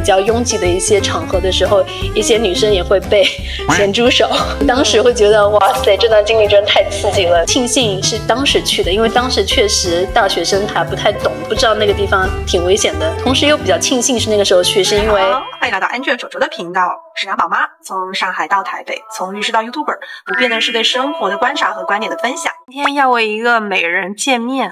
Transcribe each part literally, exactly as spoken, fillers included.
比较拥挤的一些场合的时候，一些女生也会被咸猪手。当时会觉得哇塞，这段经历真的太刺激了。庆幸是当时去的，因为当时确实大学生还不太懂，不知道那个地方挺危险的。同时又比较庆幸是那个时候去，是因为欢迎来到安卷手肘的频道，是两宝妈从上海到台北，从律师到 YouTuber， 不变的是对生活的观察和观点的分享。今天要为一个美人见面。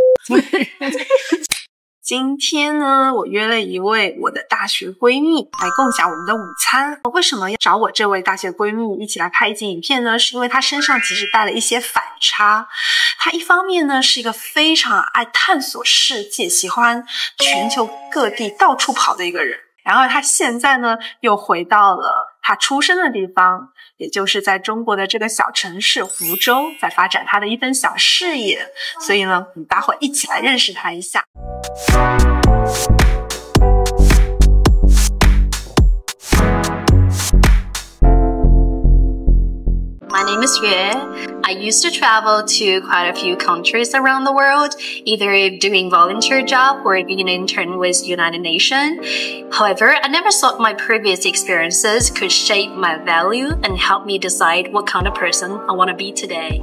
今天呢，我约了一位我的大学闺蜜来共享我们的午餐。为什么要找我这位大学闺蜜一起来拍一集影片呢？是因为她身上其实带了一些反差。她一方面呢是一个非常爱探索世界，喜欢全球各地到处跑的一个人，然后她现在呢又回到了她出生的地方，也就是在中国的这个小城市湖州，在发展她的一份小事业。所以呢，我们待会一起来认识她一下。 My name is Yue. I used to travel to quite a few countries around the world, either doing volunteer job or being an intern with United Nations. However, I never thought my previous experiences could shape my value and help me decide what kind of person I want to be today.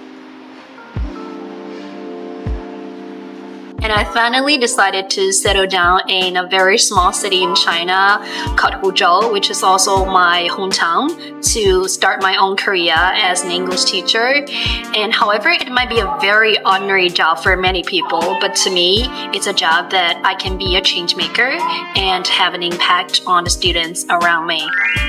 And I finally decided to settle down in a very small city in China called Huzhou, which is also my hometown, to start my own career as an English teacher. And however, it might be a very ordinary job for many people, but to me, it's a job that I can be a change maker and have an impact on the students around me.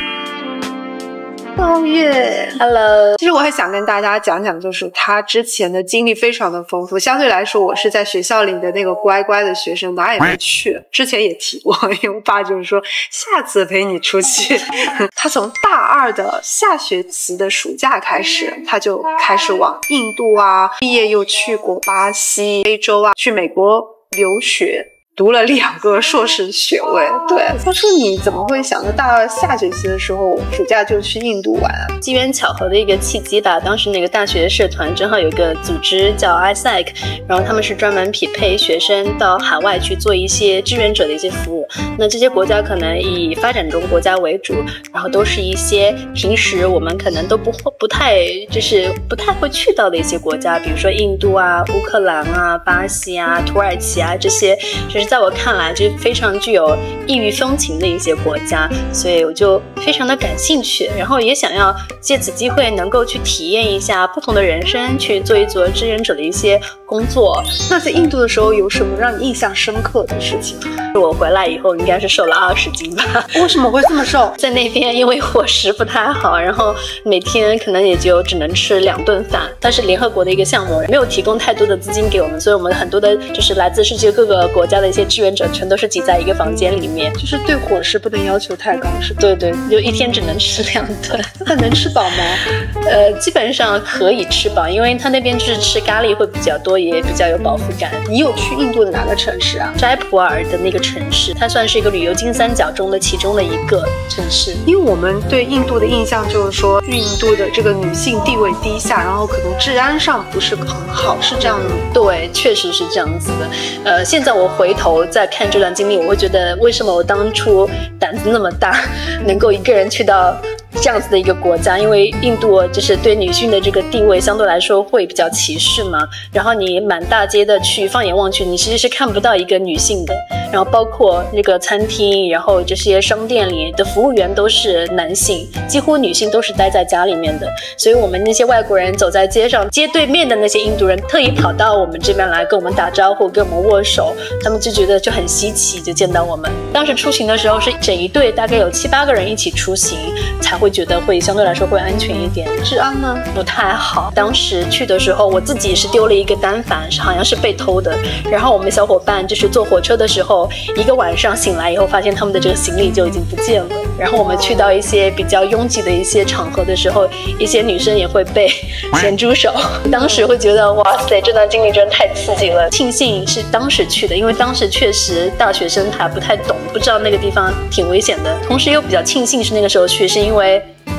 高月 Hello。 其实我还想跟大家讲讲，就是他之前的经历非常的丰富。相对来说，我是在学校里的那个乖乖的学生，哪也没去。之前也提过，因为我爸就是说下次陪你出去。他从大二的下学期的暑假开始，他就开始往印度啊，毕业又去过巴西、非洲啊，去美国留学。读了两个硕士学位。对，他说你怎么会想到大二下学期的时候暑假就去印度玩啊？ 机缘巧合的一个契机吧。当时那个大学社团正好有一个组织叫 I S A C， 然后他们是专门匹配学生到海外去做一些志愿者的一些服务。那这些国家可能以发展中国家为主，然后都是一些平时我们可能都不不太就是不太会去到的一些国家，比如说印度啊、乌克兰啊、巴西啊、土耳其啊，这些就是在我看来就非常具有异域风情的一些国家，所以我就非常的感兴趣，然后也想要借此机会能够去体验一下不同的人生，去做一做志愿者的一些工作。 那在印度的时候有什么让你印象深刻的事情？ 我回来以后应该是瘦了二十斤吧。 为什么会这么瘦？ 在那边因为伙食不太好，然后每天可能也就只能吃两顿饭。它是联合国的一个项目，没有提供太多的资金给我们，所以我们很多的就是来自世界各个国家的一些志愿者全都是挤在一个房间里面， 就是对伙食不能要求太高，是吧？ 对对，就一天只能吃两顿。 那能吃饱吗？ 呃，基本上可以吃饱，因为他那边就是吃咖喱会比较多，也比较有饱腹感。 你有去印度的哪个城市啊？ 斋普尔的那个城市，它算是一个旅游金三角中的其中的一个城市。 因为我们对印度的印象就是说，印度的这个女性地位低下，然后可能治安上不是很好，是这样的吗？ 对，确实是这样子的。呃，现在我回头再看这段经历，我会觉得为什么我当初胆子那么大，能够一个人去到这样子的一个国家。因为印度就是对女性的这个地位相对来说会比较歧视嘛，然后你满大街的去放眼望去，你其实是看不到一个女性的，然后包括那个餐厅，然后这些商店里的服务员都是男性，几乎女性都是待在家里面的。所以我们那些外国人走在街上，街对面的那些印度人特意跑到我们这边来跟我们打招呼，跟我们握手，他们就觉得就很稀奇，就见到我们。当时出行的时候是整一队大概有七八个人一起出行，才会觉得会相对来说会安全一点。 治安呢？ 不太好。当时去的时候我自己是丢了一个单反，好像是被偷的，然后我们小伙伴就是坐火车的时候，一个晚上醒来以后发现他们的这个行李就已经不见了。然后我们去到一些比较拥挤的一些场合的时候，一些女生也会被咸猪手。当时会觉得哇塞，这段经历真的太刺激了。庆幸是当时去的，因为当时确实大学生还不太懂，不知道那个地方挺危险的。同时又比较庆幸是那个时候去，是因为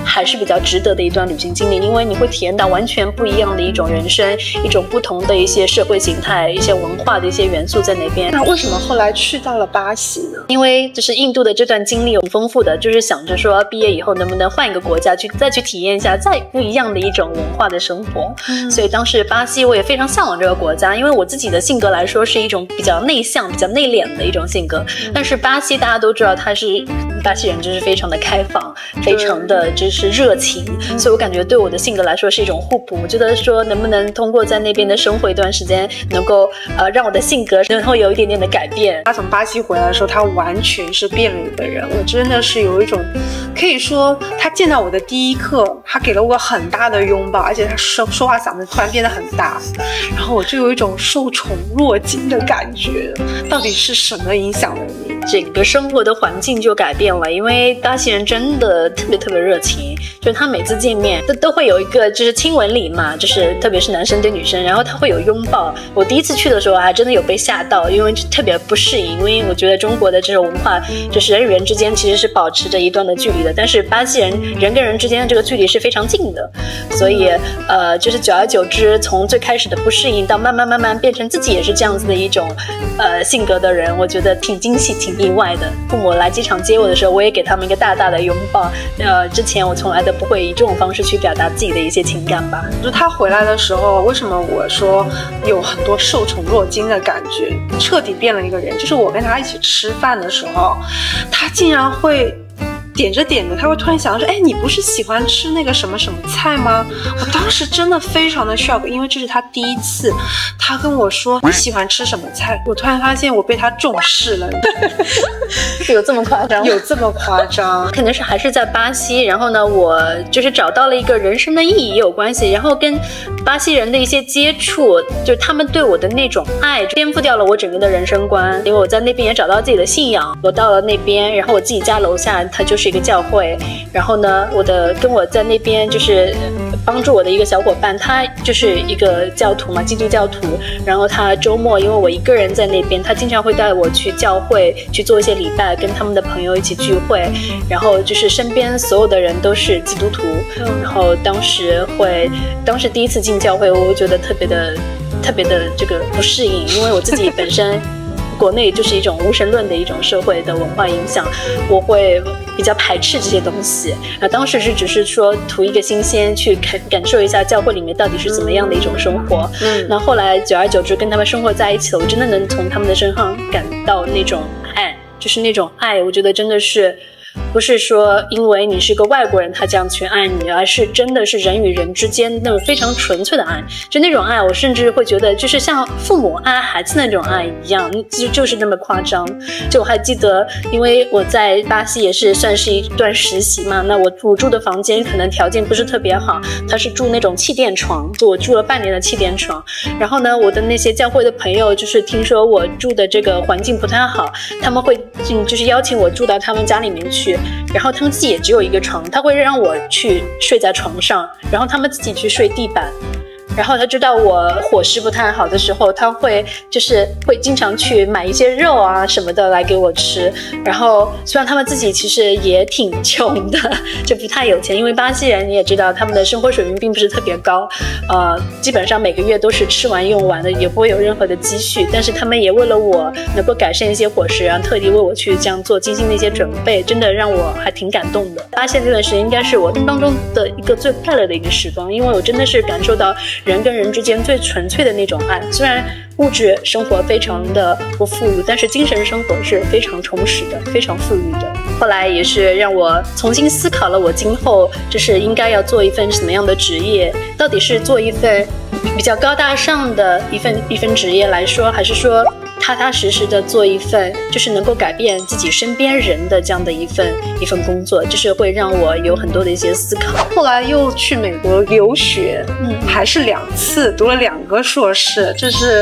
还是比较值得的一段旅行经历，因为你会体验到完全不一样的一种人生，一种不同的一些社会形态，一些文化的一些元素在那边。 那为什么后来去到了巴西呢？ 因为就是印度的这段经历很丰富的，就是想着说毕业以后能不能换一个国家去再去体验一下再不一样的一种文化的生活、嗯、所以当时巴西我也非常向往这个国家，因为我自己的性格来说是一种比较内向比较内敛的一种性格、嗯、但是巴西大家都知道他是巴西人就是非常的开放，非常的就是热情、嗯、所以我感觉对我的性格来说是一种互补。我觉得说能不能通过在那边的生活一段时间能够呃让我的性格然后有一点点的改变。 他从巴西回来的时候他完全是变了一个人，我真的是有一种可以说他见到我的第一刻他给了我很大的拥抱，而且他说说话嗓子突然变得很大，然后我就有一种受宠若惊的感觉。到底是什么影响了你？ 整个生活的环境就改变了，因为巴西人真的特别特别热情，就是他每次见面都都会有一个就是亲吻礼嘛，就是特别是男生对女生，然后他会有拥抱。我第一次去的时候还真的有被吓到，因为特别不适应，因为我觉得中国的这种文化就是人与人之间其实是保持着一段的距离的，但是巴西人人跟人之间的这个距离是非常近的，所以呃就是久而久之从最开始的不适应到慢慢慢慢变成自己也是这样子的一种呃性格的人，我觉得挺惊喜挺意外的。父母来机场接我的时候我也给他们一个大大的拥抱，呃之前我从来都不会以这种方式去表达自己的一些情感吧。 就他回来的时候为什么我说有很多受宠若惊的感觉，彻底变了一个人，就是我跟他一起吃饭的时候他竟然会点着点着他会突然想说，哎，你不是喜欢吃那个什么什么菜吗？我当时真的非常的 shock， 因为这是他第一次他跟我说你喜欢吃什么菜，我突然发现我被他重视了。 有这么夸张？ 有这么夸张？ 可能是还是在巴西，然后呢我就是找到了一个人生的意义也有关系，然后跟巴西人的一些接触，就是他们对我的那种爱颠覆掉了我整个的人生观，因为我在那边也找到自己的信仰。我到了那边，然后我自己家楼下它就是是一个教会，然后呢我的跟我在那边就是帮助我的一个小伙伴，他就是一个教徒嘛，基督教徒，然后他周末因为我一个人在那边，他经常会带我去教会去做一些礼拜，跟他们的朋友一起聚会，然后就是身边所有的人都是基督徒，然后当时会当时第一次进教会我会觉得特别的特别的这个不适应，因为我自己本身国内就是一种无神论的一种社会的文化影响，我会比较排斥这些东西。那当时是只是说图一个新鲜，去感感受一下教会里面到底是怎么样的一种生活。嗯，那后来久而久之跟他们生活在一起了，我真的能从他们的身上感到那种爱，就是那种爱，我觉得真的是不是说因为你是个外国人他这样去爱你，而是真的是人与人之间那种非常纯粹的爱，就那种爱我甚至会觉得就是像父母爱孩子那种爱一样，就就是那么夸张。就我还记得因为我在巴西也是算是一段实习嘛，那我我住的房间可能条件不是特别好，他是住那种气垫床，就我住了半年的气垫床，然后呢我的那些教会的朋友就是听说我住的这个环境不太好，他们会就是邀请我住到他们家里面去，然后他们自己也只有一个床，他会让我去睡在床上，然后他们自己去睡地板，然后他知道我伙食不太好的时候，他会就是会经常去买一些肉啊什么的来给我吃。然后虽然他们自己其实也挺穷的，就不太有钱，因为巴西人你也知道他们的生活水平并不是特别高，呃，基本上每个月都是吃完用完的，也不会有任何的积蓄，但是他们也为了我能够改善一些伙食，然后特地为我去这样做精心的一些准备，真的让我还挺感动的。巴西这段时间应该是我当中的一个最快乐的一个时光，因为我真的是感受到人跟人之间最纯粹的那种爱，虽然物质生活非常的不富裕，但是精神生活是非常充实的，非常富裕的。后来也是让我重新思考了我今后就是应该要做一份什么样的职业，到底是做一份比较高大上的一份一份职业来说，还是说踏踏实实的做一份就是能够改变自己身边人的这样的一份一份工作，就是会让我有很多的一些思考。 后来又去美国留学，嗯，还是两次读了两个硕士，这是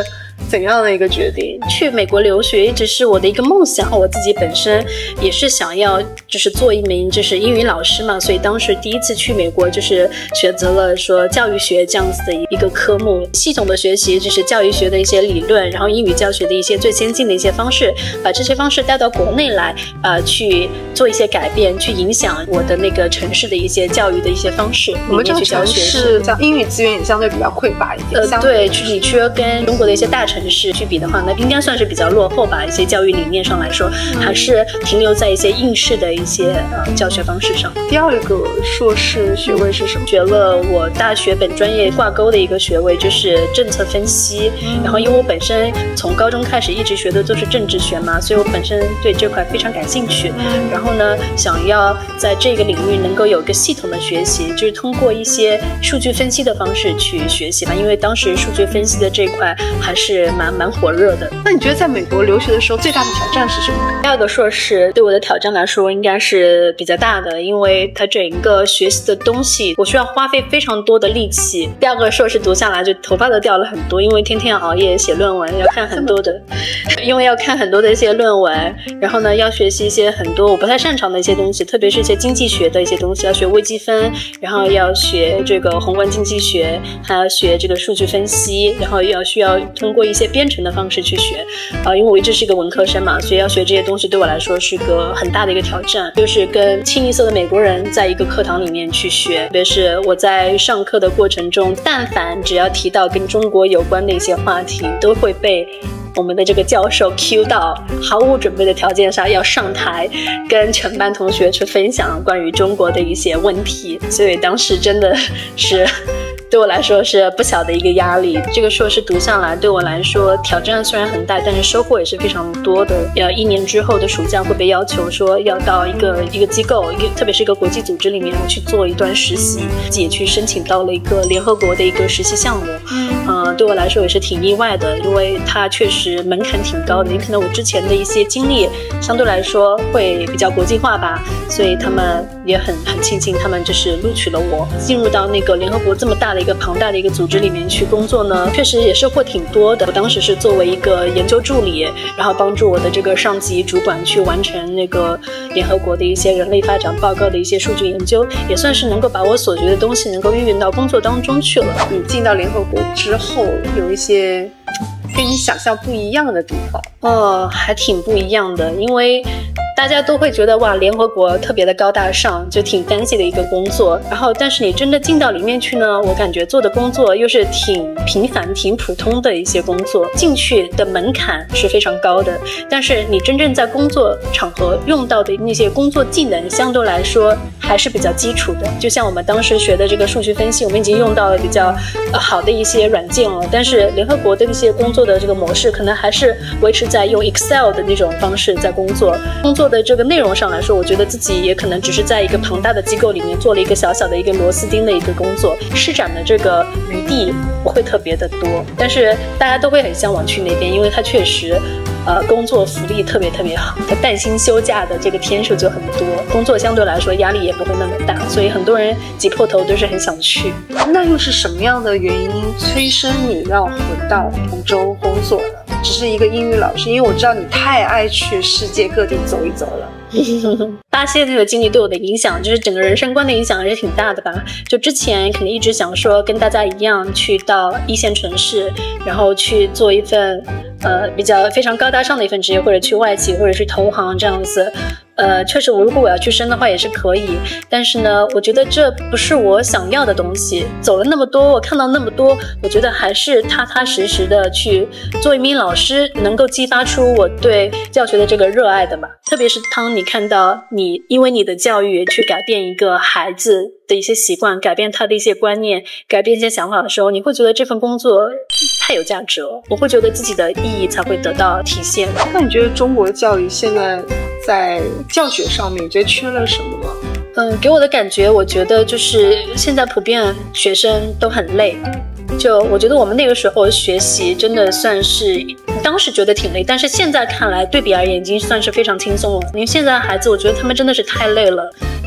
怎样的一个决定？ 去美国留学一直是我的一个梦想，我自己本身也是想要就是做一名就是英语老师嘛，所以当时第一次去美国就是选择了说教育学这样子的一个科目，系统的学习就是教育学的一些理论，然后英语教学的一些最先进的一些方式，把这些方式带到国内来，呃，去做一些改变，去影响我的那个城市的一些教育的一些方式。 我们这个城市像英语资源也相对比较匮乏一点。 呃，对，你去跟中国的一些大城市去比的话，那应该算是比较落后吧。一些教育理念上来说，还是停留在一些应试的一些呃教学方式上。 第二个硕士学位是什么？ 学了我大学本专业挂钩的一个学位，就是政策分析。嗯、然后因为我本身从高中开始一直学的都是政治学嘛，所以我本身对这块非常感兴趣。嗯、然后呢，想要在这个领域能够有一个系统的学习，就是通过一些数据分析的方式去学习吧。因为当时数据分析的这一块还是蛮蛮火热的。 那你觉得在美国留学的时候最大的挑战是什么？ 第二个硕士对我的挑战来说应该是比较大的，因为它整个学习的东西我需要花费非常多的力气。第二个硕士读下来就头发都掉了很多，因为天天熬夜写论文，要看很多的因为要看很多的一些论文，然后呢要学习一些很多我不太擅长的一些东西，特别是一些经济学的一些东西，要学微积分，然后要学这个宏观经济学，还要学这个数据分析，然后要需要通过一些编程的方式去学。呃，因为我一直是一个文科生嘛，所以要学这些东西对我来说是个很大的一个挑战，就是跟清一色的美国人在一个课堂里面去学。特别是我在上课的过程中，但凡只要提到跟中国有关的一些话题，都会被我们的这个教授 cue 到，毫无准备的条件下要上台跟全班同学去分享关于中国的一些问题，所以当时真的是对我来说是不小的一个压力。这个硕士读下来对我来说挑战虽然很大，但是收获也是非常多的。呃，一年之后的暑假会被要求说要到一个一个机构，一个特别是一个国际组织里面去做一段实习，自己也去申请到了一个联合国的一个实习项目。呃，对我来说也是挺意外的，因为它确实门槛挺高的。你可能我之前的一些经历相对来说会比较国际化吧，所以他们也很很庆幸他们就是录取了我。进入到那个联合国这么大的一个庞大的一个组织里面去工作呢，确实也是会挺多的。我当时是作为一个研究助理，然后帮助我的这个上级主管去完成那个联合国的一些人类发展报告的一些数据研究，也算是能够把我所学的东西能够运用到工作当中去了。 你进到联合国之后，有一些跟你想象不一样的地方？ 哦，还挺不一样的，因为大家都会觉得哇，联合国特别的高大上，就挺 fancy 的一个工作。然后，但是你真的进到里面去呢，我感觉做的工作又是挺平凡、挺普通的一些工作。进去的门槛是非常高的，但是你真正在工作场合用到的那些工作技能，相对来说还是比较基础的。就像我们当时学的这个数据分析，我们已经用到了比较、呃、好的一些软件了，但是联合国的一些工作的这个模式，可能还是维持在用 Excel 的那种方式在工作。工作的这个内容上来说，我觉得自己也可能只是在一个庞大的机构里面做了一个小小的一个螺丝钉的一个工作，施展的这个余地不会特别的多，但是大家都会很向往去那边，因为它确实呃，工作福利特别特别好，它带薪休假的这个天数就很多，工作相对来说压力也不会那么大，所以很多人挤破头都是很想去。 那又是什么样的原因催生你要回到同州工作呢？只是一个英语老师，因为我知道你太爱去世界各地走一走了。 巴西的这个经历对我的影响，就是整个人生观的影响还是挺大的吧。就之前肯定一直想说跟大家一样去到一线城市，然后去做一份呃比较非常高大上的一份职业，或者去外企或者是投行这样子。呃，确实，如果我要去升的话也是可以，但是呢，我觉得这不是我想要的东西。走了那么多，我看到那么多，我觉得还是踏踏实实的去做一名老师，能够激发出我对教学的这个热爱的吧。特别是当你看到你因为你的教育去改变一个孩子的一些习惯，改变他的一些观念，改变一些想法的时候，你会觉得这份工作太有价值了，我会觉得自己的意义才会得到体现。 那你觉得中国的教育现在在教学上面，你觉得缺了什么吗？ 嗯，给我的感觉，我觉得就是现在普遍学生都很累。就我觉得我们那个时候学习真的算是当时觉得挺累，但是现在看来对比而言已经算是非常轻松了。因为现在孩子我觉得他们真的是太累了，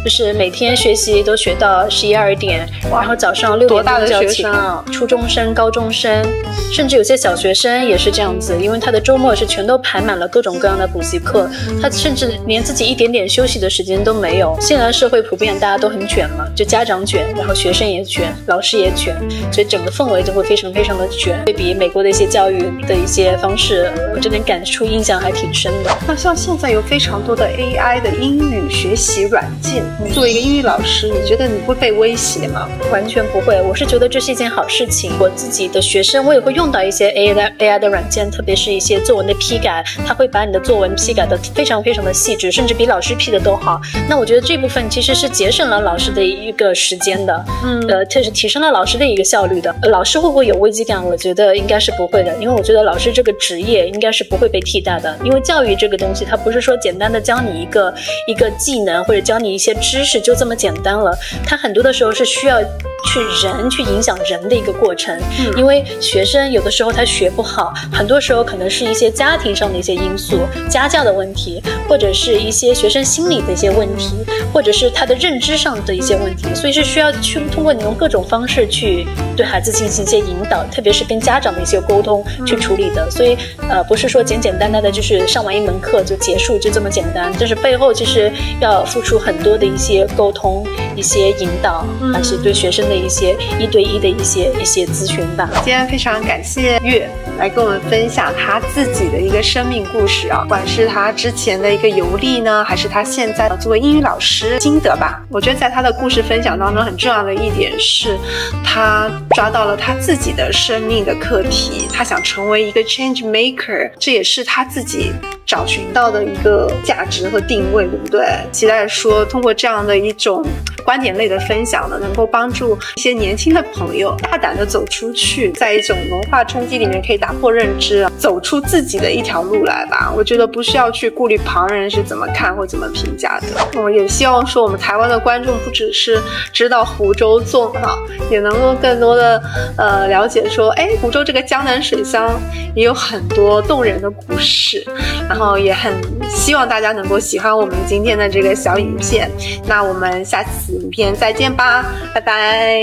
就是每天学习都学到十一二点，然后早上六点钟就要起床。初中生、高中生，甚至有些小学生也是这样子，因为他的周末是全都排满了各种各样的补习课，他甚至连自己一点点休息的时间都没有。现在社会普遍大家都很卷嘛，就家长卷，然后学生也卷，老师也卷，所以整个氛围就会非常非常的卷。对比美国的一些教育的一些方式，我这点感触印象还挺深的。 那像现在有非常多的 A I 的英语学习软件，作为一个英语老师，你觉得你会被威胁吗？ 完全不会，我是觉得这是一件好事情。我自己的学生，我也会用到一些 A I 的 A I 的软件，特别是一些作文的批改，它会把你的作文批改的非常非常的细致，甚至比老师批的都好。那我觉得这部分其实是节省了老师的一个时间的，嗯，呃，这是提升了老师的一个效率的。老师会不会有危机感？我觉得应该是不会的，因为我觉得老师这个职业应该是不会被替代的。因为教育这个东西，它不是说简单的教你一个一个技能或者教你一些知识就这么简单了，它很多的时候是需要去人去影响人的一个过程。嗯，因为学生有的时候他学不好，很多时候可能是一些家庭上的一些因素，家教的问题，或者是一些学生心理的一些问题，或者是他的认知上的一些问题，所以是需要去通过你用各种方式去对孩子进行一些引导，特别是跟家长的一些沟通去处理的。所以呃，不是说简简单单的就是上完一门课就结束就这么简单，就是背后其实要付出很多的一些沟通、一些引导，还是对学生的一些一对一的一些一些咨询吧。 今天非常感谢月来跟我们分享他自己的一个生命故事啊，不管是他之前的一个游历呢，还是他现在作为英语老师心得吧。我觉得在他的故事分享当中，很重要的一点是，他抓到了他自己的生命的课题，他想成为一个 change maker， 这也是他自己找寻到的一个价值和定位，对不对？期待说通过这样的一种观点类的分享呢，能够帮助一些年轻的朋友大胆的走出去，在一种文化冲击里面可以打破认知，走出自己的一条路来吧。我觉得不需要去顾虑旁人是怎么看或怎么评价的。我也希望说我们台湾的观众不只是知道湖州粽哈，也能够更多的呃了解说，哎，湖州这个江南水乡也有很多动人的故事。然后也很希望大家能够喜欢我们今天的这个小影片。那我们下次影片再见吧，拜拜。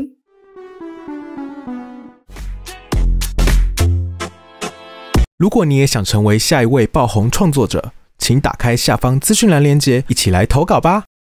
如果你也想成为下一位爆红创作者，请打开下方资讯栏链接，一起来投稿吧。